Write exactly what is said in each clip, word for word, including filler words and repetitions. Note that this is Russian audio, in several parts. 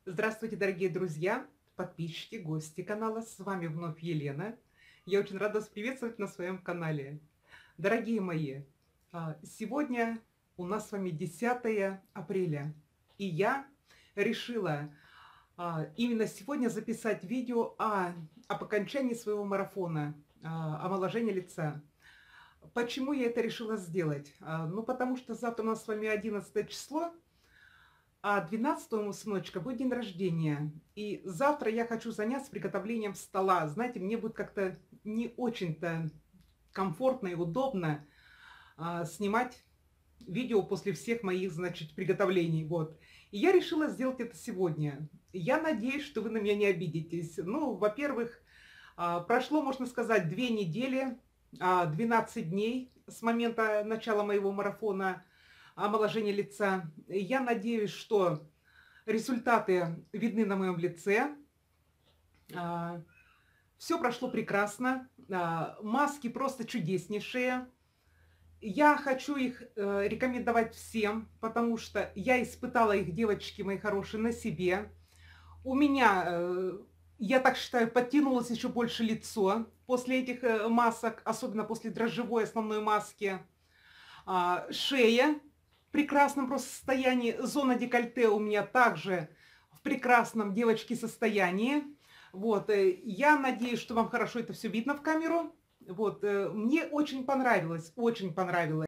Здравствуйте, дорогие друзья, подписчики, гости канала. С вами вновь Елена. Я очень рада вас приветствовать на своем канале. Дорогие мои, а, сегодня у нас с вами десятое апреля. И я решила а, именно сегодня записать видео о, об окончании своего марафона а, омоложения лица. Почему я это решила сделать? А, Ну, потому что завтра у нас с вами одиннадцатое число. А двенадцатого у сыночка будет день рождения. И завтра я хочу заняться приготовлением стола. Знаете, мне будет как-то не очень-то комфортно и удобно а, снимать видео после всех моих, значит, приготовлений. Вот. И я решила сделать это сегодня. Я надеюсь, что вы на меня не обидитесь. Ну, во-первых, а, прошло, можно сказать, две недели, а, двенадцать дней с момента начала моего марафона омоложения лица. Я надеюсь, что результаты видны на моем лице. Все прошло прекрасно. А, Маски просто чудеснейшие. Я хочу их э, рекомендовать всем, потому что я испытала их, девочки мои хорошие, на себе. У меня, э, я так считаю, подтянулось еще больше лицо после этих э, масок, особенно после дрожжевой основной маски. А, Шея в прекрасном просто состоянии. Зона декольте у меня также в прекрасном, девочки, состоянии. Вот, э, я надеюсь, что вам хорошо это все видно в камеру. Вот, э, мне очень понравилось, очень понравилось.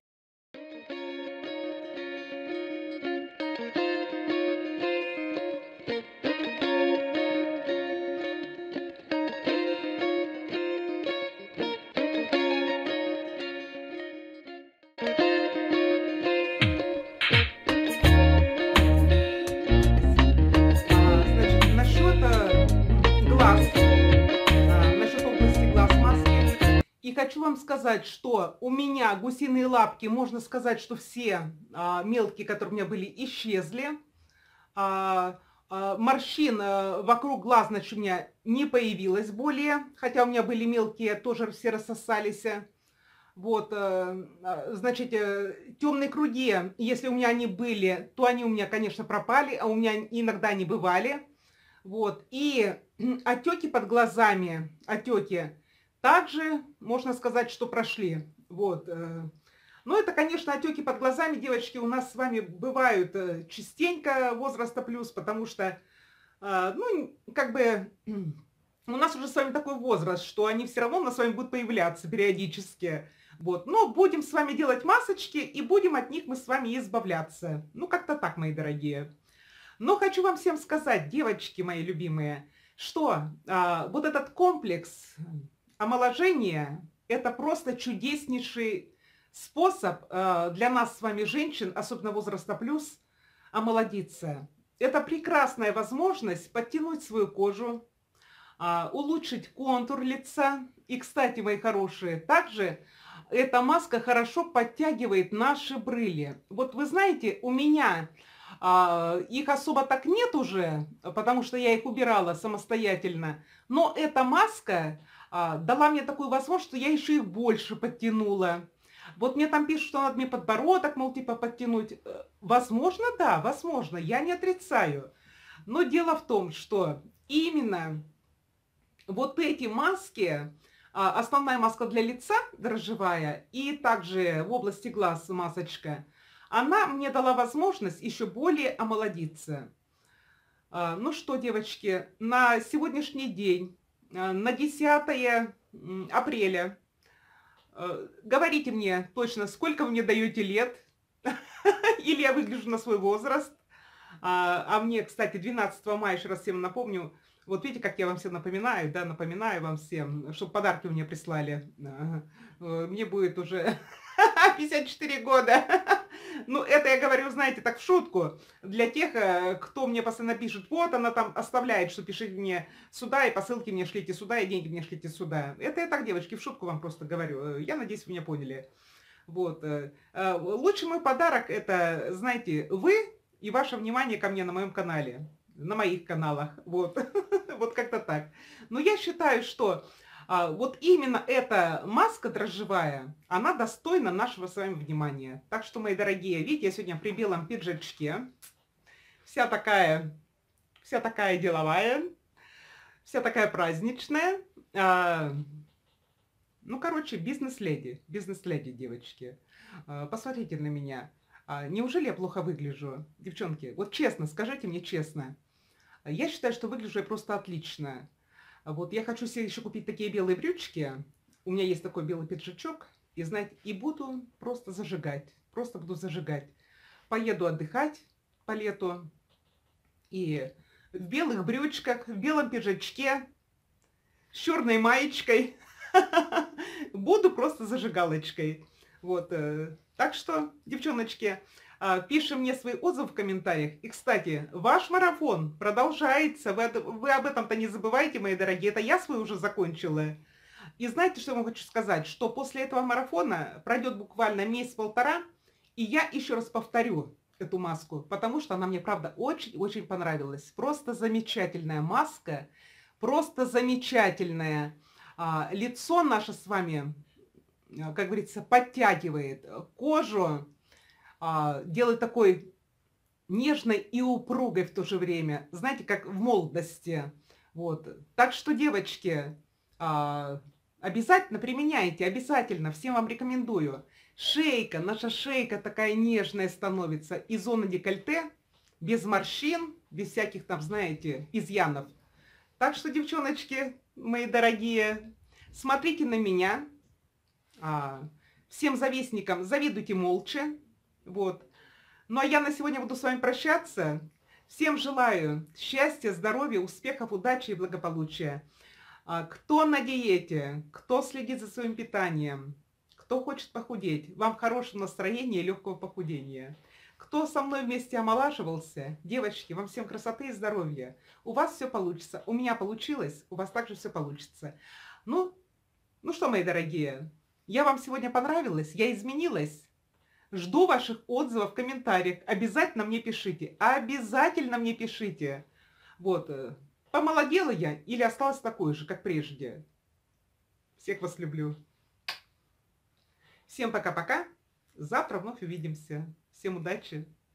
А, Значит, насчет э, глаз, а, насчет области глаз маски. И хочу вам сказать, что у меня гусиные лапки, можно сказать, что все а, мелкие, которые у меня были, исчезли. А, а, Морщин а, вокруг глаз, значит, у меня не появилось более, хотя у меня были мелкие, тоже все рассосались. Вот, э, а, значит, темные круги, если у меня они были, то они у меня, конечно, пропали, а у меня иногда они бывали. Вот, и отеки под глазами, отеки, также можно сказать, что прошли. Вот. э. Ну, это, конечно, отеки под глазами, девочки, у нас с вами бывают э, частенько возраста плюс, потому что, э, ну, как бы у нас уже с вами такой возраст, что они все равно у нас с вами будут появляться периодически. Вот. Но будем с вами делать масочки, и будем от них мы с вами избавляться. Ну, как-то так, мои дорогие. Но хочу вам всем сказать, девочки мои любимые, что а, вот этот комплекс омоложения – это просто чудеснейший способ а, для нас с вами, женщин, особенно возраста плюс, омолодиться. Это прекрасная возможность подтянуть свою кожу, а, улучшить контур лица. И, кстати, мои хорошие, также эта маска хорошо подтягивает наши брыли. Вот вы знаете, у меня а, их особо так нет уже, потому что я их убирала самостоятельно. Но эта маска а, дала мне такую возможность, что я еще их больше подтянула. Вот мне там пишут, что надо мне подбородок, мол, типа подтянуть. Э, Возможно, да, возможно, я не отрицаю. Но дело в том, что именно вот эти маски, а, основная маска для лица дрожжевая и также в области глаз масочка, она мне дала возможность еще более омолодиться. А, Ну что, девочки, на сегодняшний день, а, на десятое апреля, а, говорите мне точно, сколько вы мне даете лет, или я выгляжу на свой возраст. А, а мне, кстати, двенадцатого мая, еще раз всем напомню, вот видите, как я вам всем напоминаю, да, напоминаю вам всем, чтобы подарки мне прислали. Ага. Э, Мне будет уже пятьдесят четыре года. Ну, это я говорю, знаете, так в шутку. Для тех, э, кто мне постоянно пишет, вот она там оставляет, что пишите мне сюда, и посылки мне шлите сюда, и деньги мне шлите сюда. Это я так, девочки, в шутку вам просто говорю. Э, Я надеюсь, вы меня поняли. Вот. э, э, Лучший мой подарок – это, знаете, вы и ваше внимание ко мне на моем канале, на моих каналах. Вот, вот как-то так. Но я считаю, что а, вот именно эта маска дрожжевая, она достойна нашего с вами внимания. Так что, мои дорогие, видите, я сегодня при белом пиджачке, вся такая вся такая деловая, вся такая праздничная. А, ну, короче, бизнес-леди, бизнес-леди, девочки. А, посмотрите на меня. А, неужели я плохо выгляжу, девчонки? Вот честно, скажите мне честно. Я считаю, что выгляжу я просто отлично. Вот я хочу себе еще купить такие белые брючки. У меня есть такой белый пиджачок. И, знаете, и буду просто зажигать. Просто буду зажигать. Поеду отдыхать по лету. И в белых брючках, в белом пиджачке, с черной маечкой. Буду просто зажигалочкой. Вот. Так что, девчоночки, пишем мне свои отзывы в комментариях. И, кстати, ваш марафон продолжается. Вы, вы об этом-то не забывайте, мои дорогие. Это я свой уже закончила. И знаете, что я вам хочу сказать? Что после этого марафона пройдет буквально месяц-полтора, и я еще раз повторю эту маску, потому что она мне, правда, очень-очень понравилась. Просто замечательная маска, просто замечательная. А, лицо наше с вами, как говорится, подтягивает кожу, а, делает такой нежной и упругой в то же время. Знаете, как в молодости. Вот. Так что, девочки, а, обязательно применяйте, обязательно, всем вам рекомендую. Шейка, наша шейка такая нежная становится, и зона декольте, без морщин, без всяких там, знаете, изъянов. Так что, девчоночки, мои дорогие, смотрите на меня. Всем завистникам завидуйте молча. Вот. Ну а я на сегодня буду с вами прощаться. Всем желаю счастья, здоровья, успехов, удачи и благополучия. Кто на диете, кто следит за своим питанием, кто хочет похудеть, вам хорошего настроения и легкого похудения. Кто со мной вместе омолаживался, девочки, вам всем красоты и здоровья. У вас все получится. У меня получилось, у вас также все получится. Ну, ну что, мои дорогие, я вам сегодня понравилась, я изменилась. Жду ваших отзывов в комментариях. Обязательно мне пишите. Обязательно мне пишите. Вот. Помолодела я или осталась такой же, как прежде. Всех вас люблю. Всем пока-пока. Завтра вновь увидимся. Всем удачи.